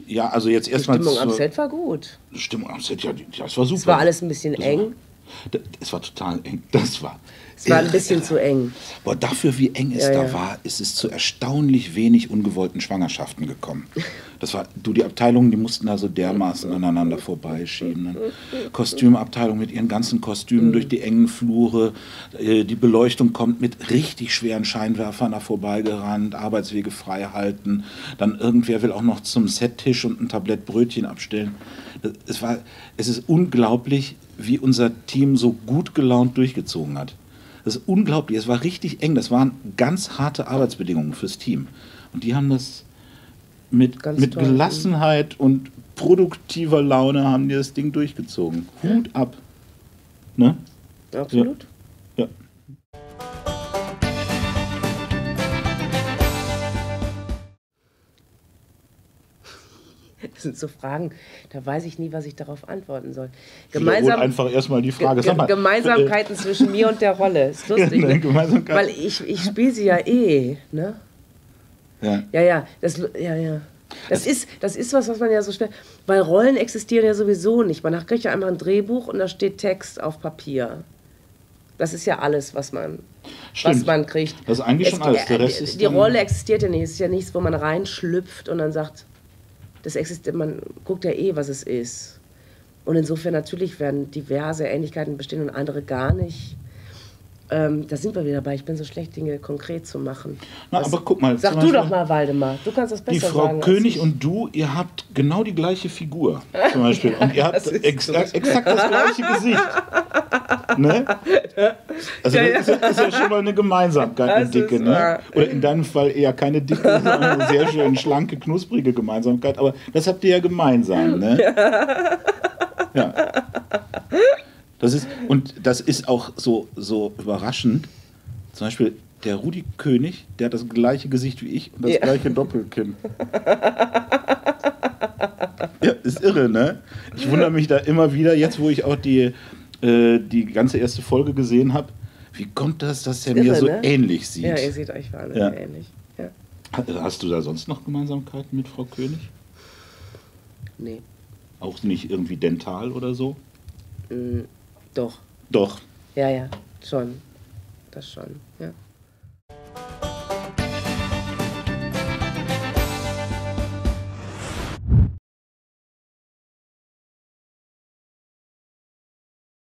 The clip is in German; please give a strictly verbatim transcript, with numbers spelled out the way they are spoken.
Ja, also jetzt Die erstmal. Stimmung am zur- Set war gut. Stimmung am Set, ja, die- das war super. Es war alles ein bisschen Das eng. War, das, es war total eng. Das war. Es war ein irre. bisschen zu eng. Boah, dafür, wie eng es Ja, da ja. war, ist es zu erstaunlich wenig ungewollten Schwangerschaften gekommen. Das war, du, die Abteilungen, die mussten da so dermaßen aneinander vorbeischieben. Ne? Kostümabteilung mit ihren ganzen Kostümen durch die engen Flure. Äh, Die Beleuchtung kommt mit richtig schweren Scheinwerfern da vorbeigerannt, Arbeitswege frei halten. Dann irgendwer will auch noch zum Settisch und ein Tablett Brötchen abstellen. Das- Es war, es ist unglaublich, wie unser Team so gut gelaunt durchgezogen hat. Das ist unglaublich. Es war richtig eng. Das waren ganz harte Arbeitsbedingungen fürs Team. Und die haben das mit, Ganz mit toll. Gelassenheit und produktiver Laune haben die das Ding durchgezogen. Hut ab. Ne? Absolut. Ja. Das sind so Fragen, da weiß ich nie, was ich darauf antworten soll. Wiederhol Gemeinsam, einfach erstmal die Frage. Sag mal, Gemeinsamkeiten zwischen mir und der Rolle. Ist lustig, Ne, ne? Gemeinsamkeit. Weil ich, ich spiele sie ja eh, ne? Ja. Ja, ja, das, ja, ja. Das ist, das ist was, was man ja so schwer... Weil Rollen existieren ja sowieso nicht. Man kriegt ja einfach ein Drehbuch und da steht Text auf Papier. Das ist ja alles, was man, was Stimmt. man kriegt. Das ist eigentlich schon alles. Der äh, Rest die, ist die dann- Rolle existiert ja nicht. Es ist ja nichts, wo man reinschlüpft und dann sagt, das existiert, man guckt ja eh, was es ist. Und insofern natürlich werden diverse Ähnlichkeiten bestehen und andere gar nicht. Ähm, da sind wir wieder dabei. Ich bin so schlecht, Dinge konkret zu machen. Na, Was- aber guck mal, Sag zum du Beispiel- doch mal, Waldemar. Du kannst das besser Die Frau sagen. als König ich. und du, ihr habt genau die gleiche Figur, zum Beispiel. Und ihr habt Das ist exa so. exakt das gleiche Gesicht. Ne? Also Ja, das ist ja, ist ja schon mal eine Gemeinsamkeit, eine Das dicke. ist Ne? wahr. Oder in deinem Fall eher keine dicke, sondern eine sehr schön schlanke, knusprige Gemeinsamkeit. Aber das habt ihr ja gemeinsam. Ne? Ja. Das ist, und das ist auch so, so überraschend. Zum Beispiel der Rudi König, der hat das gleiche Gesicht wie ich und das Ja. gleiche Doppelkinn. Ja, ist irre, ne? Ich wundere mich da immer wieder, jetzt wo ich auch die, äh, die ganze erste Folge gesehen habe, wie kommt das, dass er Ist mir irre, so ne? ähnlich sieht? Ja, ihr seht euch wahnsinnig Ja. ähnlich. Ja. Hast du da sonst noch Gemeinsamkeiten mit Frau König? Nee. Auch nicht irgendwie dental oder so? Mm, doch. Doch. Ja, ja. Schon. Das schon. Ja.